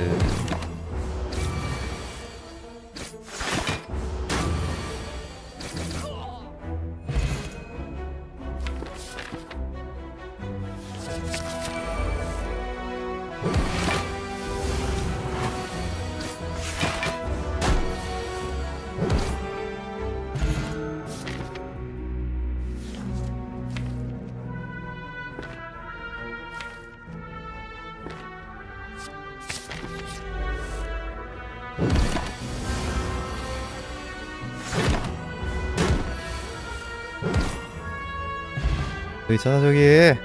여기 있잖아 저기.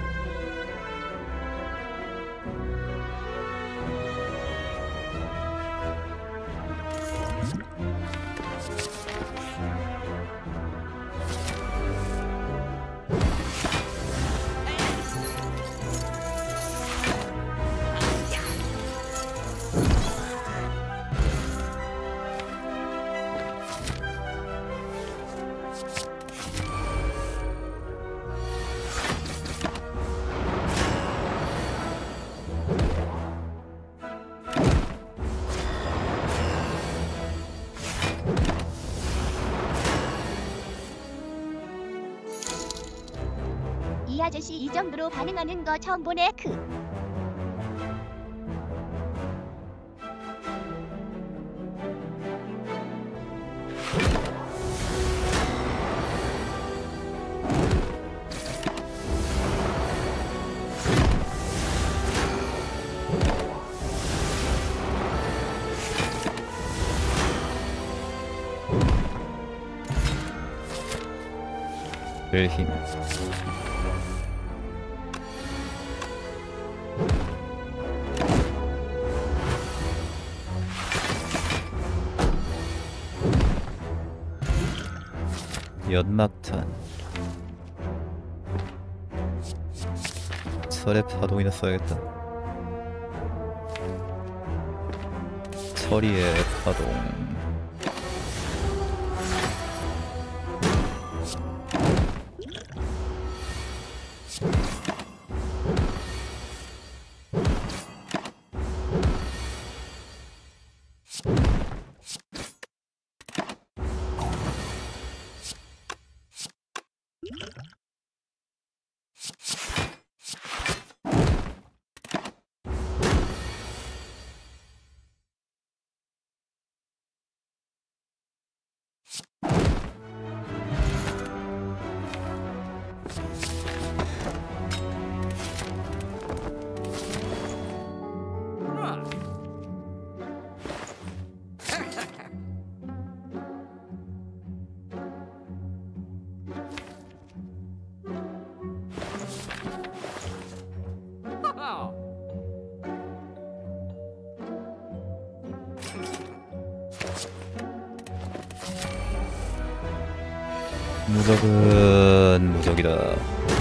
이 아저씨 이 정도로 반응하는 거 처음 보네. 별 힘. 연막탄. 철의 파동이나 써야겠다. 철이의 파동. 무적은 무적이다.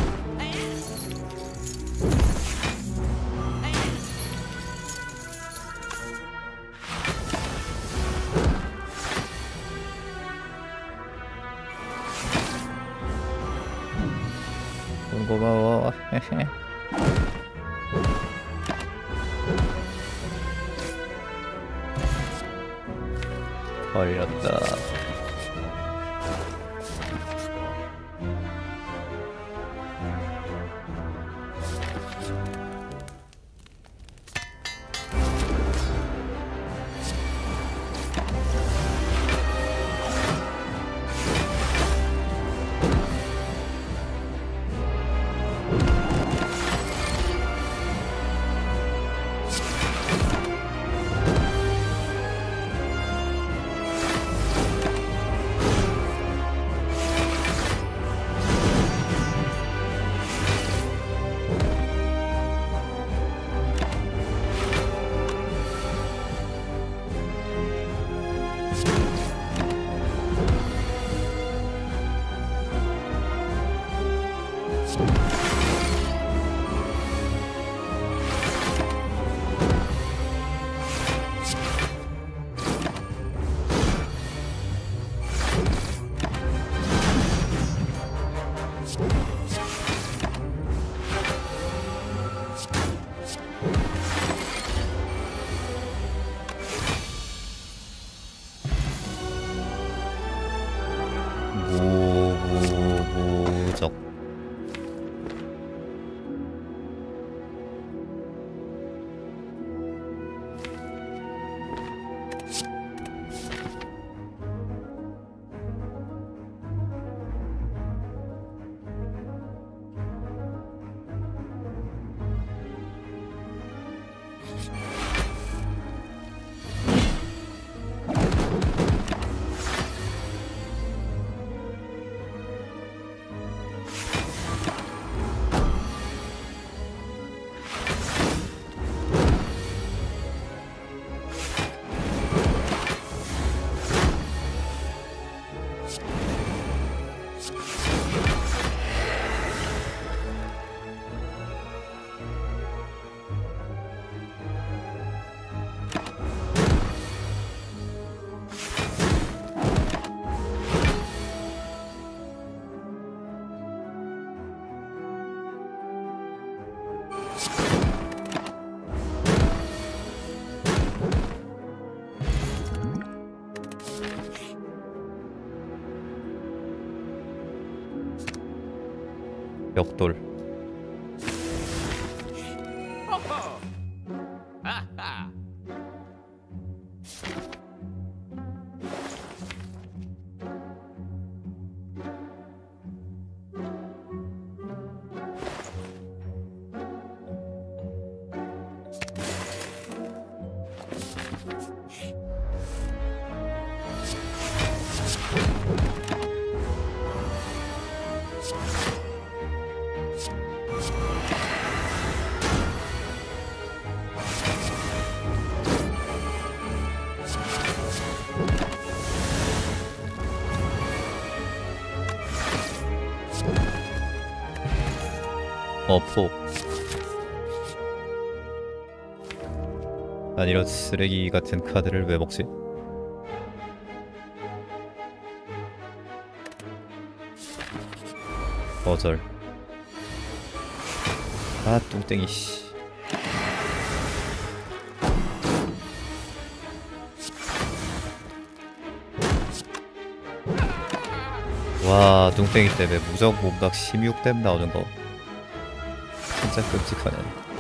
고마워. 걸렸다. 벽돌. 폭. 난 이런 쓰레기 같은 카드를 왜 먹지? 거절. 아 뚱땡이 씨. 와 뚱땡이 때문에 무적 몸각 16댐 나오는 거 진짜 끔찍하네.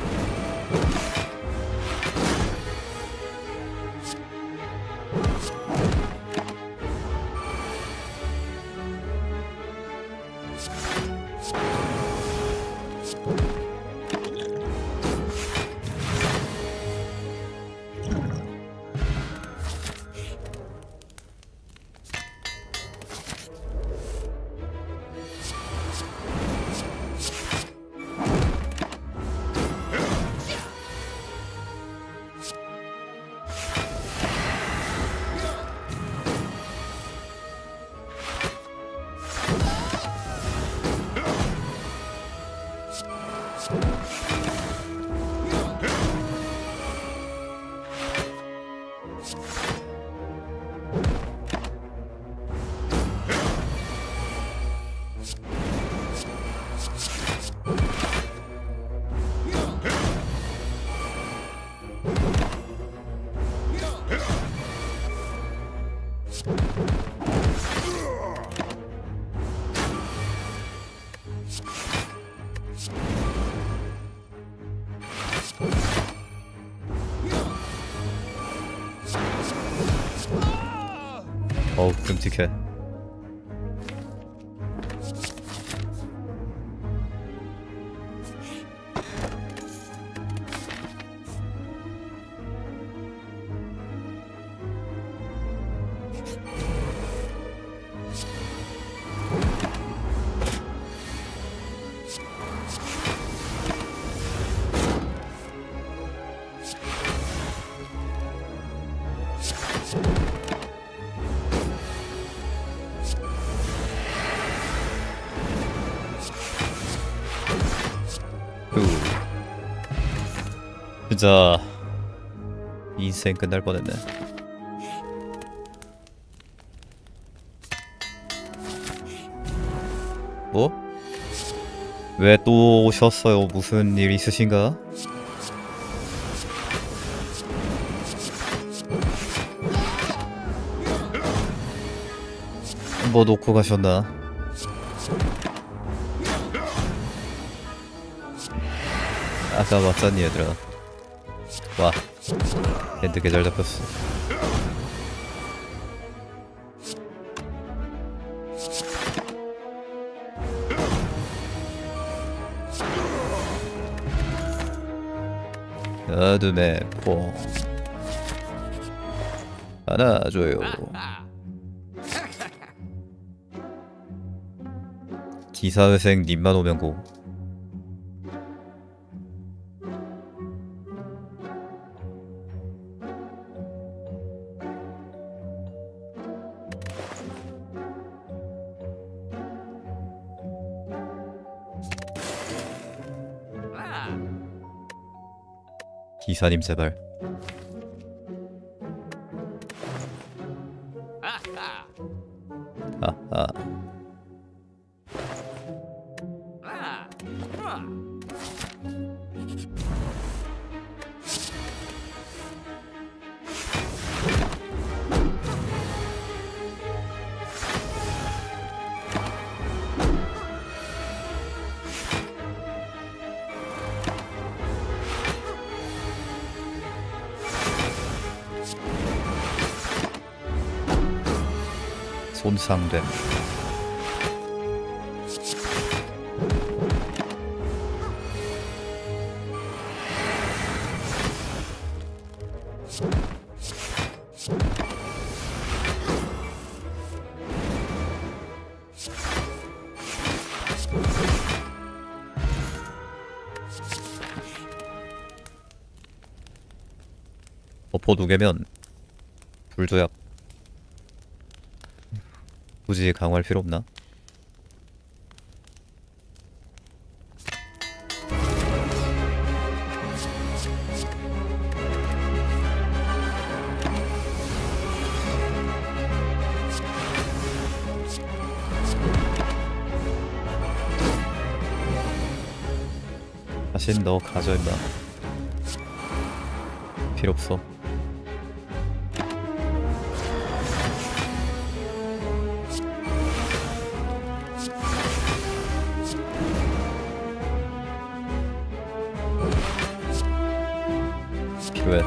어우 끔찍해. 진짜 인생 끝날 뻔했네. 뭐? 왜 또 오셨어요? 무슨 일 있으신가? 뭐 놓고 가셨나? 아까 맞잖니 얘들아. 와 핸드 개잘 잡혔어. 어둠의 포 안아줘요. 기사회생 님만 오면 고. 기사님 제발. 아아. 손상됨. 버퍼 2개면 불조약 굳이 강화할 필요 없나? 사실 너 가져 임마. 필요 없어. 필요해.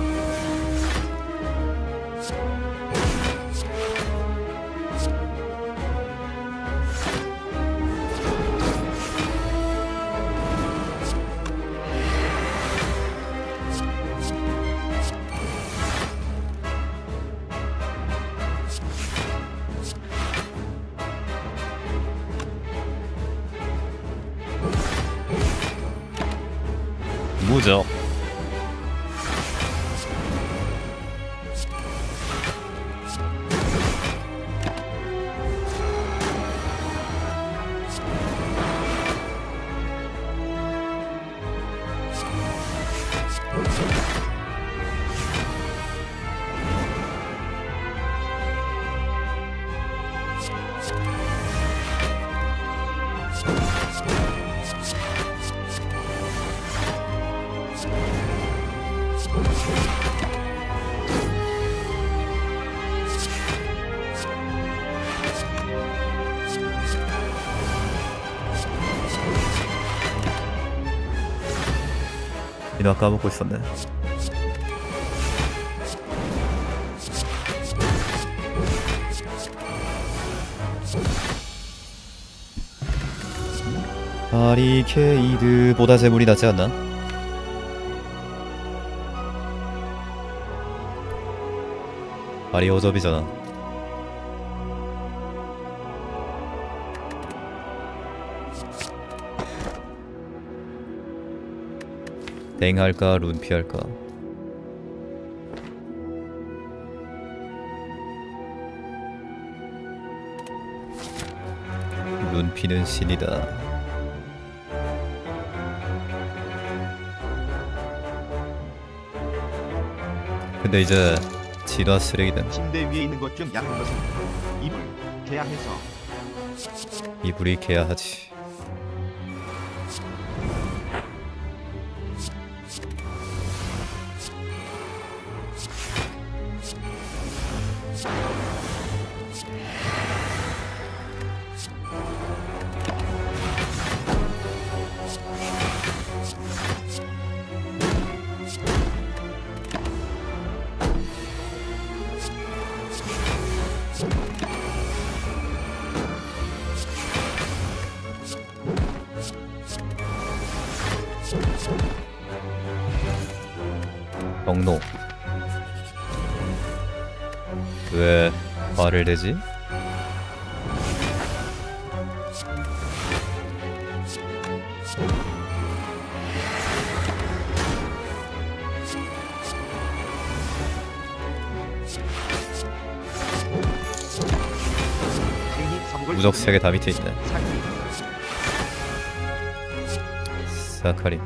무적. 이나 까먹고 있었네. 바리케이드보다 재물이 낫지 않나? 바리 어접이잖아. 댕할까 룬피할까? 룬피는 신이다. 근데 이제 진화 쓰레기됨. 침대 위에 있는 것 중 약한 것은 이불, 개야해서 이불이 개야 하지. 경로. 왜 말을 대지? 무적 3개 다 밑에 있네. 사카린,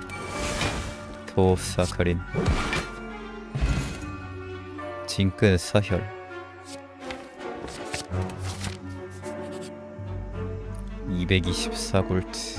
토사카린, 징끈 사혈, 224골트.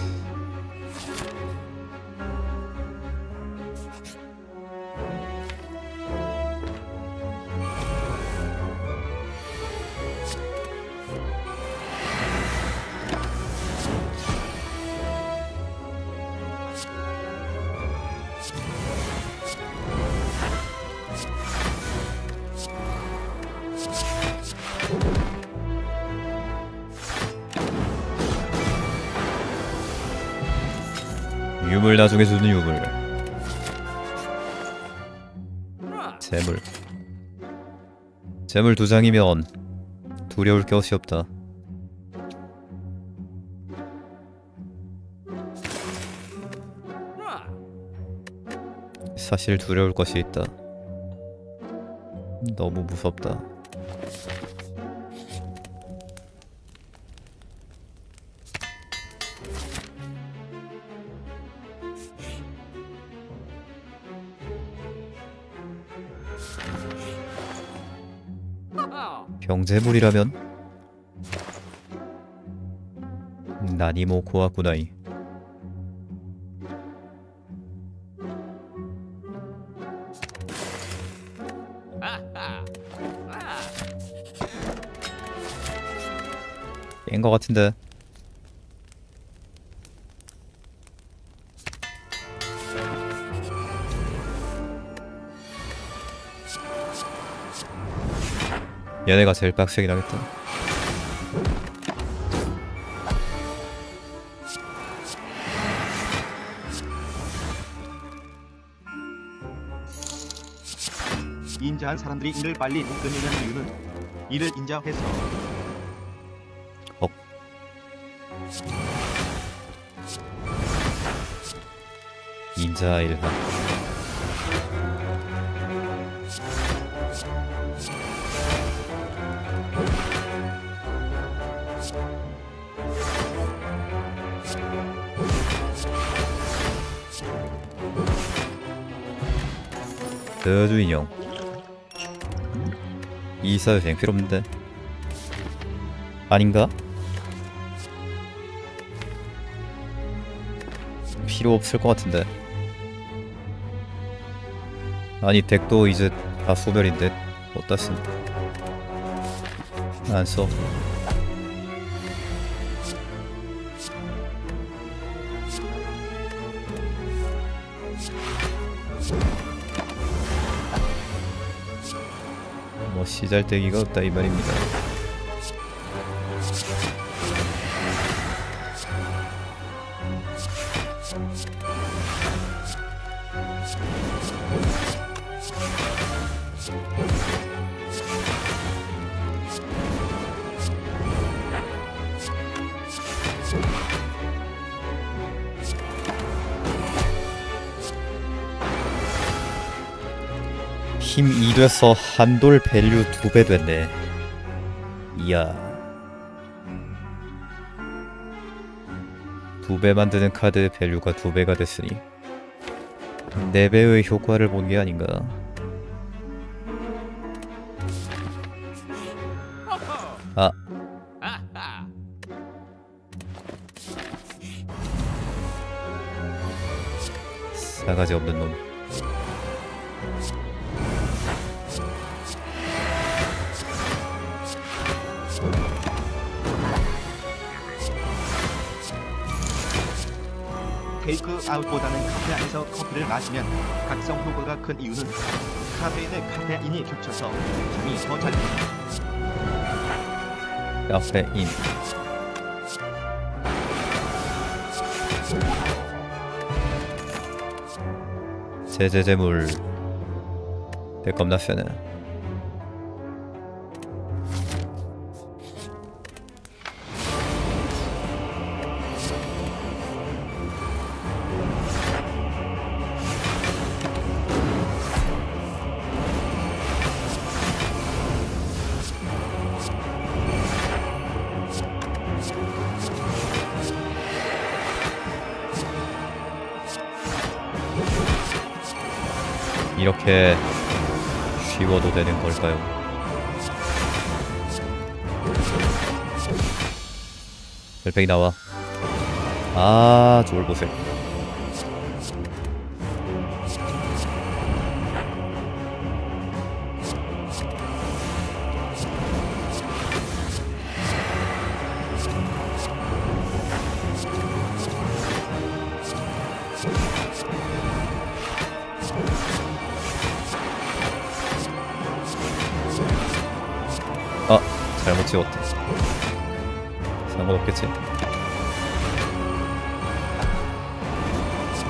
유물 나중에 주는 유물. 재물. 재물 2장이면 두려울 것이 없다. 사실 두려울 것이 있다. 너무 무섭다. 병재물이라면? 나니모 고아쿠나이. 깬 거 같은데. 얘네가 제일 빡세긴 하겠다. 인자한 사람들이 이를 빨리 못 끝내는 이유는 이를 인자해서. 인자 일하. 저주 인형. 이사여생 필요 없는데. 아닌가? 필요 없을 것 같은데. 아니 덱도 이제 다 소멸인데 어디다 쓴? 안 써. 뭐 시잘데기가 없다 이 말입니다. 힘 2돼서 한돌 밸류 2배 됐네. 이야. 2배 만드는 카드 밸류가 2배가 됐으니 4배의 효과를 본 게 아닌가. 아. 싸가지 없는 놈. 테이크 아웃보다는 카페 안에서 커피를 마시면 각성 효과가 큰 이유는 카페인에 카페인이 겹쳐서 잠이 더 잘 듭니다. 카페인. 제재재물. 내 겁나 세네. 이렇게 쉬워도 되는 걸까요? 벨팩이 나와. 아, 졸보색. 아, 잘못 지웠다. 상관없겠지.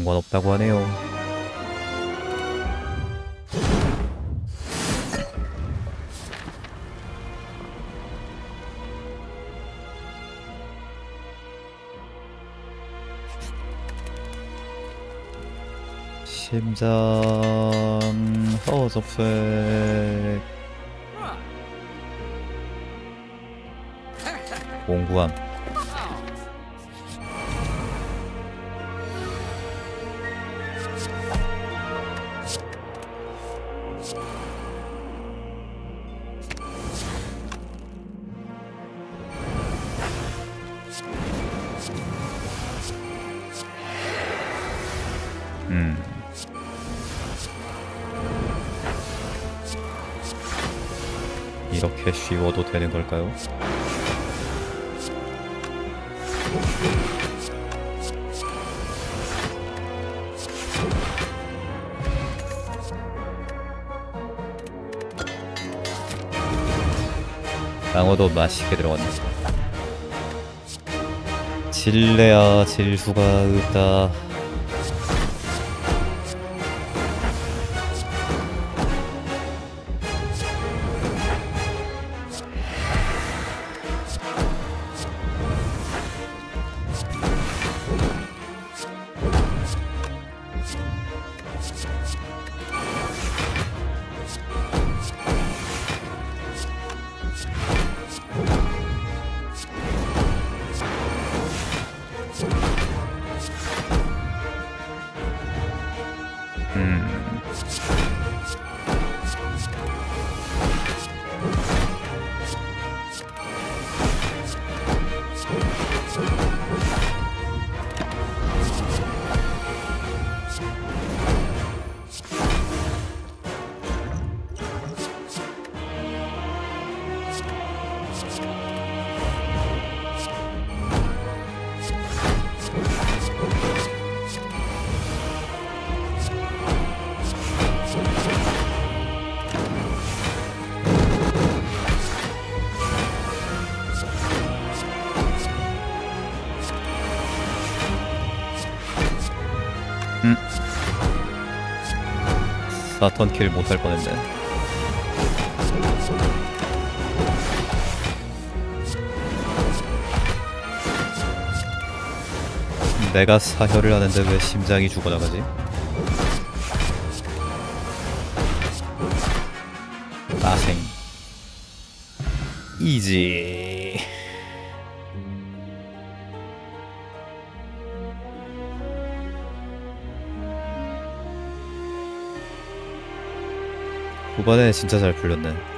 상관없다고 하네요. 심장 허접색 공구함. 이렇게 쉬워도 되는 걸까요? 방어도 맛있게 들어갔네. 질래야 질 수가 없다. 사턴킬 못할 뻔했네. 내가 사혈을 하는데 왜 심장이 죽어나가지? 따생 이지. 후반에 진짜 잘 풀렸네.